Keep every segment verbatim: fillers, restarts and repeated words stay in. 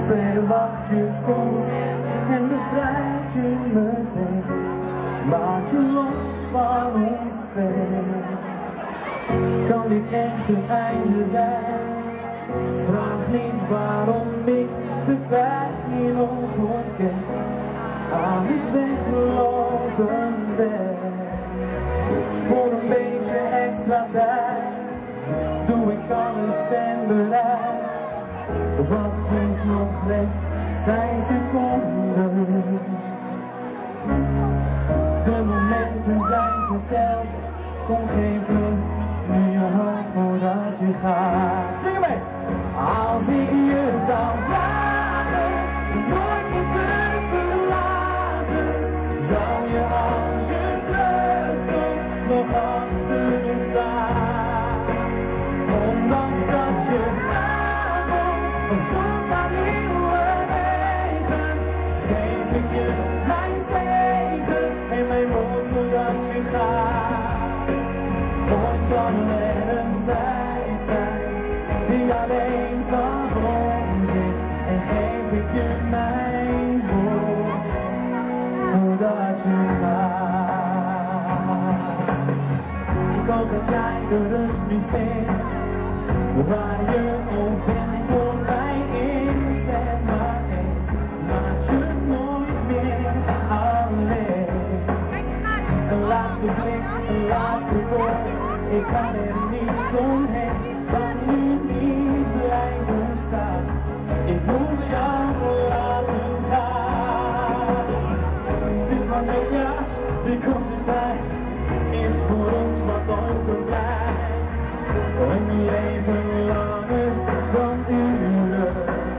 Vrede wacht je komst en bevrijdt je meteen. Laat je los van ons twee. Kan dit echt het einde zijn? Vraag niet waarom ik de pijn nog ontken. Aan het weglopen ben. Voor een beetje extra tijd doe ik alles, ben bereid. Wat ons nog rest zijn seconden. De momenten zijn geteld. Kom, geef me nu je hand voordat je gaat. Zing mee! Als ik je zou vragen nooit meer te verlaten, zou je als je terugkomt nog achter ons staan. Ondanks dat je gaat op zoek naar nieuwe wegen, geef ik je mijn zegen en mijn woord voordat je gaat. Ooit zal er een tijd zijn die alleen van ons is, en geef ik je mijn woord voordat je gaat. Ik hoop dat jij de rust nu vindt, waar je ook bent voor mij is er maar één. Laat je nooit meer alleen. Een laatste blik, een laatste woord, ik kan er niet omheen, kan nu niet blijven staan. Ik moet jou laten gaan. Dit moment, ja, die komt de tijd, is voor ons wat overblijft. Een leven langer dan uren.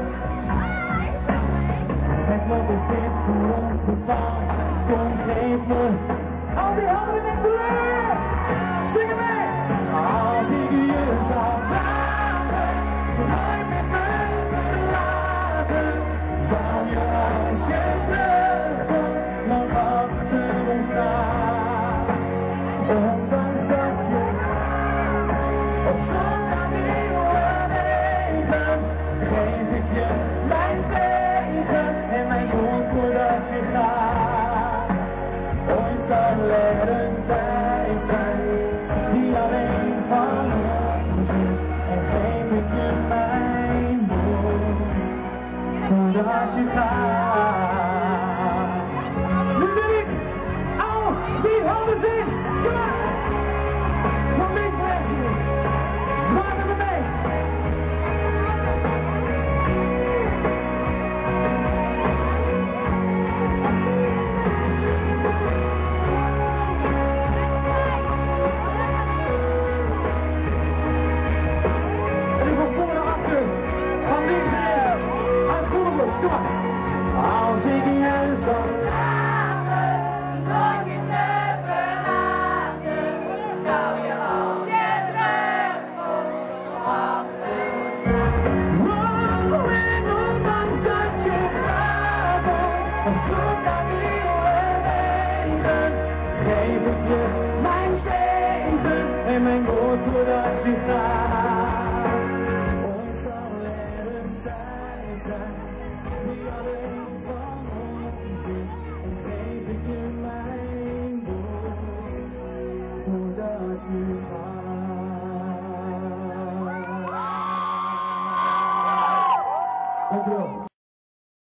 Het lot heeft dit voor ons bepaald. Kom, geef me al die handen in de Leur. Zing het mee! Als ik je zou vragen nooit meer te verlaten, zou je als je terugkomt nog achter ons staan. Ondanks dat je op zoek naar nieuwe wegen, geef ik je mijn zegen en mijn woord voordat je gaat. Ooit zal er een tijd zijn die alleen van ons is, en geef ik je mijn woord voordat je gaat. Nu wil ik al die handen zien. Kom maar! Van links naar rechts, jongens. Zwaar met me mee. Kom maar. Als ik je zou vragen nooit meer te verlaten, zou je als je terugkomt achter ons staan. wow, en ondanks dat je gaat op zoek naar nieuwe wegen, geef ik je mijn zegen en mijn woord voordat je gaat. Ooit zal er een tijd zijn die alleen van ons is, en geef ik je mijn woord voordat je gaat. Dank u wel.